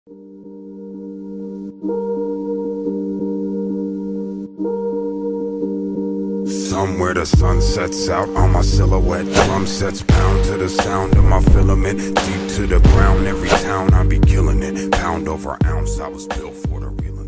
Somewhere the sun sets out on my silhouette. Drum sets pound to the sound of my filament. Deep to the ground, every town I be killing it. Pound over ounce, I was built for the real.